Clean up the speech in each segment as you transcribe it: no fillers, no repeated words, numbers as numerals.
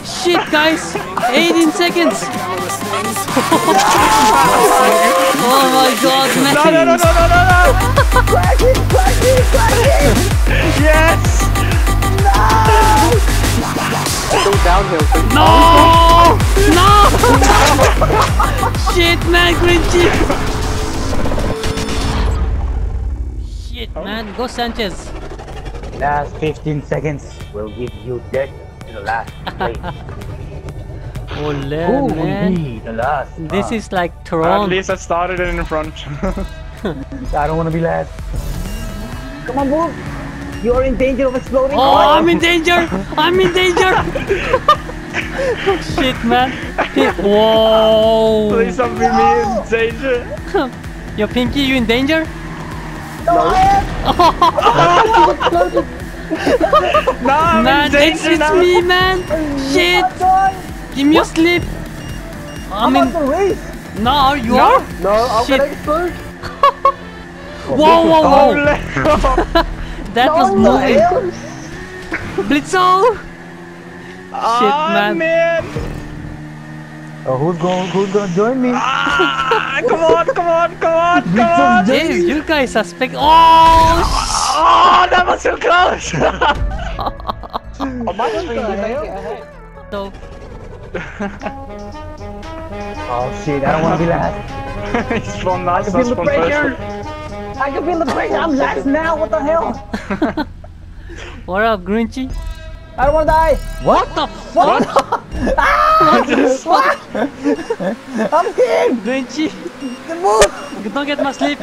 Shit, guys! 18 seconds! Oh my god, man! No! Crash it! Yes! It's all downhill. No! No! Shit, man, Grinchy! Shit, man, go Sanchez! Last 15 seconds will give you death to the last place. Oh, Who will man. be the last? This is like At Toronto. least I started it in front. I don't want to be last. Come on, move! You are in danger of exploding. Oh, I'm in danger! I'm in danger! Oh, shit, man. Whoa! Please don't be me in danger. Yo, Pinky, you in danger? No, I am. No, I'm Man, in danger it's now. me, man! Shit! I'm done. Give me a slip! I'm on the race. No, you are? No, I'm Shit. gonna explode. Whoa, whoa, Oh, whoa! let's go. That was What the moving! hell? Blitzo! Shit, man. Oh, who's gonna join me? Ah, come on. Hey, you guys suspect. Oh, Oh, that was so close. On my screen, you make it ahead. so Oh shit, I don't want to be last. He's from I last. can feel the pressure. I can feel the pressure. I'm last now. What the hell? what up, Grinchy? I don't want to die. What the fuck? What? I'm king. Grinchy, Move. don't get my sleep.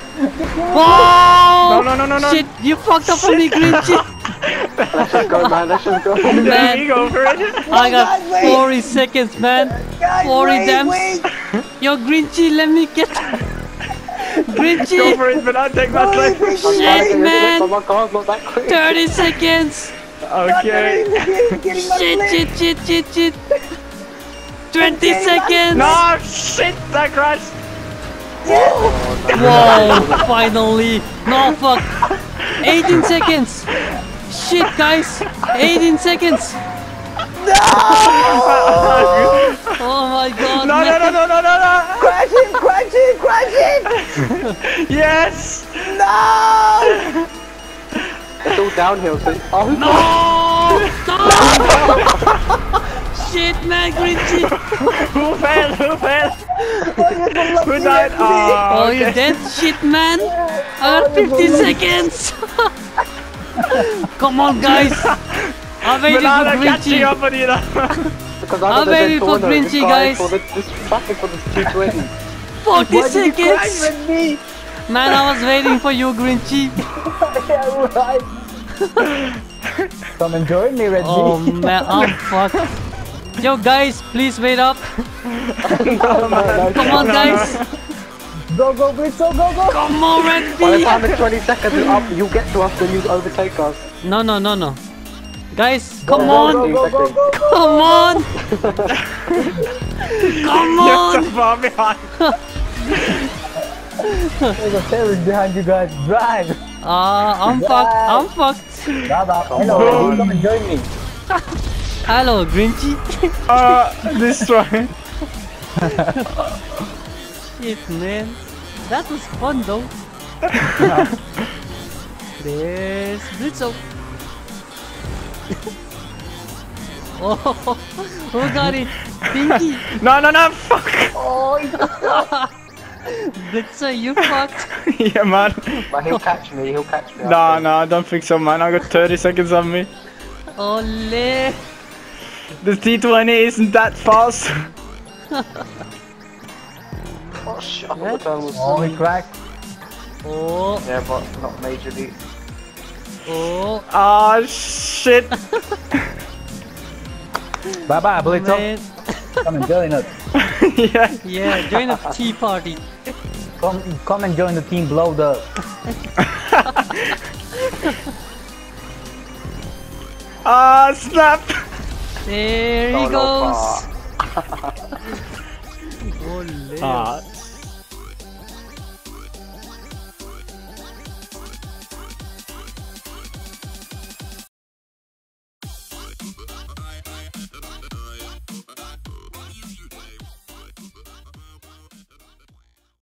Whoa! No. Shit, you fucked up on me, Grinchy. Let's just go, man. Let's just go. Man. You go for it. I got guys, wait. 40 seconds, man. Guys, 40 wait, damn. wait. Yo, Grinchy, let me get. Go Grinchy, for it, but I'll take my Wait, slip. shit, man. But my car's not that quick. 30 seconds. Okay. Getting my slip. Shit. 20 seconds. No, shit, I crashed. Whoa, finally. No, fuck. 18 seconds. Shit, guys. 18 seconds. Oh my god. No. Crash it. Yes. No. It's all downhill. So, oh, who No! Shit, man, Grinchy. Who fell? Who died? Oh, Oh, you okay. dead? Shit, man. I got 50 seconds. Come on, guys. I'm waiting for Banana catching Grinchy. up on you now. Because I'm waiting for Grinchy, guys. This traffic for the 220. 40 Why did you crash seconds. with me? Man, I was waiting for you, Grinchy. Yeah, right. Come and join me, Reggie. Oh, man, I'm fucked. Yo, guys, please wait up. Come on, guys. Go, Blitzo, go. Come on, Red By the B. time the 20 seconds is up, you'll get to us when you overtake us. No. Guys, come on. Go. Come on. Come You're on. so far behind. There's a terrorist behind you guys. Drive. I'm fucked. Hello, come and join me. Hello, Grinchy. This one. Shit, man. That was fun, though. There's Blitzo. Oh, who got it? Pinky. No, fuck. Blitzo, you fucked. Yeah, man. But he'll catch me. No, I don't think so, man. I got 30 seconds on me. Ole. The T20 isn't that fast. Oh shit, I thought the turn was... Oh, we cracked. Oh, Yeah, but not majorly. oh. Ah, shit. Bye, Blitzo. Man. Come and join us. Yeah. Yeah, join a tea party. Come and join the team. Blow the. Ah, snap. There he No, no, goes. Ole. Ah,